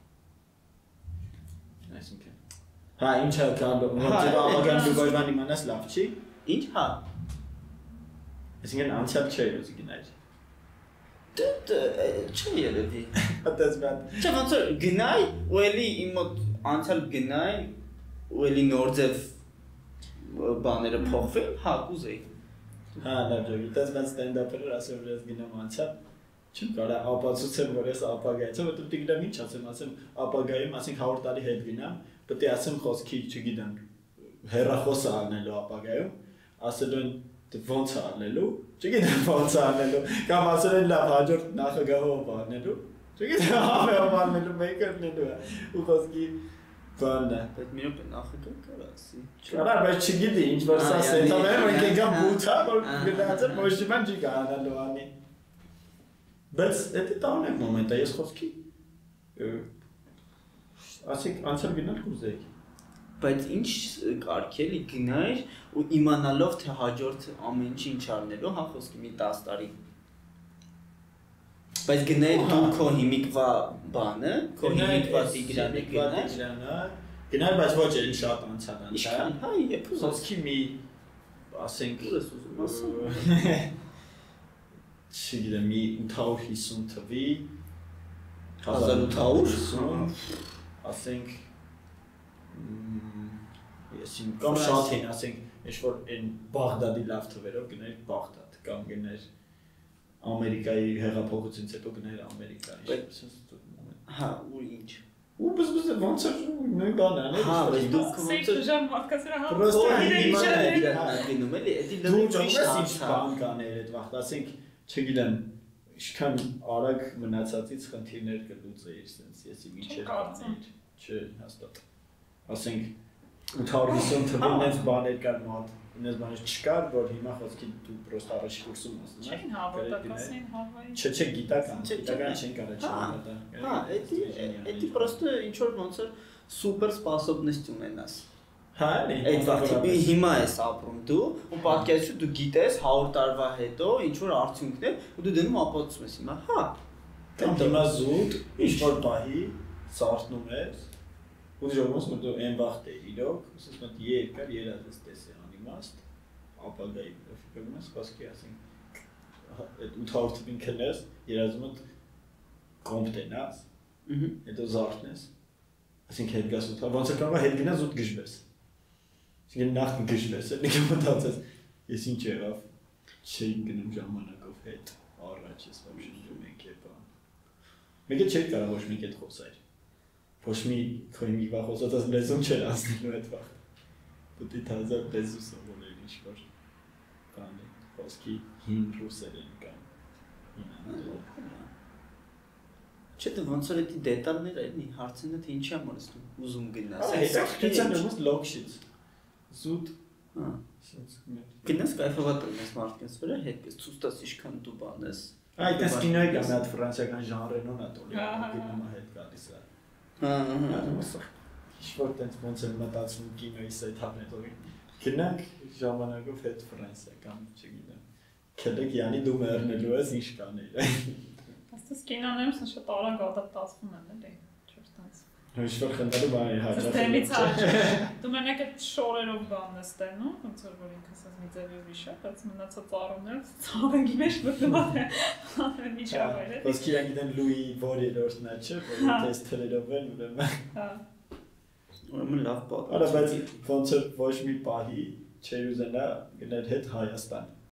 Այսինքն։ Հա, ինչա կարող, որ ապագան դու բաժան իմանաս լավ չի։ Ինչ, հա։ Այսինքն անցյալ չէ ուզի գնալ։ Դե չէ երևի։ Այդպես բան։ Չէ, ոնց որ գնայ, ու էլի իմ մոտ անցյալ գնայ, ու էլի նոր ձև բաները փոխվեն, հա, կուզեի։ Հա, լավ ջոկի, դες բան ստենդափերը ասեմ, որ ես գնամ անցյալ։ Չեմ կարա ապացուցեմ, որ ես ապագայից, որտեղ պիտի գնամ ինչ ասեմ, ապագայում, ասենք 100 տարի հետ գնամ, պետք է ասեմ խոսքի, չգիտեմ, հեռախոսը առնելու ապագայում, ասելու են ոնց է առնելու, չգիտեմ ոնց է առնելու, կամ ասել են լավ հաջորդ նախագահով առնելու, չգիտեմ համեով առնելու, մեկը առնելու է, ու խոսքի բանն է։ Բայց մի րոպե նախագահ կար ասի։ Կարա, բայց չգիտի, ինչ որ սա սետավ է, որ եկա բութա, որ գնացել, ոչ իման չի կանալու անի։ Բայց դա տան է մոմենտը, ես խոսքի ասենք անցյալ գնալ կուզեի։ Բայց ինչ կարգելի գնայր ու իմանալով թե հաջորդ ամեն ինչ ինչ արնելու, հա խոսքի մի 10 տարի։ Բայց գնայր դու քո հիմիկվա բանը, քո հիմիկվա Տիգրանը գնալ, բայց ոչ էլ շատ անցյալ անցյալ։ Ինչքան, հա, երբ խոսքի մի ասենք ուզես ուզում ասեմ։ Չգիտեմ, մի 850 թվի 1850 ասենք ես կամ շատ են, ասենք, ինչ-որ այն Բաղդադի լավ թվերով գներ Բաղդադ, կամ գներ Ամերիկայի հեղափոխությունից հետո գներ Ամերիկա, հա, ու ինչ։ ու բզբզը ոնց է նույն բանն է։ Հա, բայց դու ոնց է ժամ մարկասրա հա։ Պրոստը գնում էլի, էդի դու ճանաչես ինչ բան կաներ այդ վաղ, ասենք, չգիտեմ, ինչքան արագ մնացածից խնդիրներ կլուծեիր, sense եսի միջեր կաներ, չէ, հաստատ։ Ասենք 850 թվին այս բաներ կար մոտ, ինձ բանից չկար, որ հիմա խոսքի դու պրոստը առաջի կուրսում ես, նա։ Չեն հավատակասին հավայի։ Չէ, գիտական չեն կարա չհավատա։ Հա, էդի պրոստը ինչ որ ոնց է սուպեր սպասոբնեստ ունենաս։ Հա, այդ վաղտի հիմա ես ապրում դու ու պատկերացրու դու գիտես 100 տարվա հետո ինչ որ արդյունքներ ու դու դնում ապացուցում ես հիմա հա կամ դիմա զուտ ինչ որ պահի սարթնում ես ու ժողովուրդը որ դու այն վաղտ է իրոք ասես մոտ երկար երազես տեսի անիմաստ ապագայի ֆիլմը սպասքի ասենք այդ 800 թվին քնես երազում ես կոմպտենաս հետո զարթնես ասենք հետ գաս 800 ոնց է կարող հետ գնաս ու գժվես Իսկ նախ գժվես էլի մտածես ես ինչ եղավ չէին գնում ժամանակով հետ առաջ ես вообще մենք է բան Մեկը չէր կարող ոչ մի կետ խոսալ ոչ մի քոյի վախ խոսած լեզուն չէր ասնելու այդ վախ դու դիթազա լեզու սովորել ինչ որ բան խոսքի հին ռուսերեն կամ Չէ՞ դու ոնց որ էդի դետալներ էլի հարցնը թե ինչի համար ես դու ուզում գնաս հետաքրքրության ումս լոգշից Զուտ հա Գնաս կայֆավատում ես մարդկանց վրա հետ ես ցույց տաս ինչքան դու բան ես Այդ էս կինոյի կամ այդ ֆրանսիական ժանրերն ատոլի գինոմա հետ գալիս է Հա Ինչ-որ տենց ոնց է մտածում կինոյի սեթափները գնանք ժամանակով հետ Ֆրանսիա կամ չգիտեմ Քելեկյանի դու մեռնելու ես ինչ կանեիր Աստես կինոներում շատ արագ ադապտացվում են էլի Ինչ-որ խնդալու բան է հաճախ Դեմից հաճ Դու մենակ այդ շորերով բանն ես տենում ոնց որ ինքս ես մի ձևի ուրիշ է բայց մնացած առումները ցավենքի մեջ մտնում է միջավայր է Ոսկի գիտեն Լուի որերորդն է չէ որ տես թրերով են ուրեմն Հա Ուրեմն լավ բան Արա բայց ոնց որ ոչ մի պահի չէր ուզենա գնել հետ Հայաստան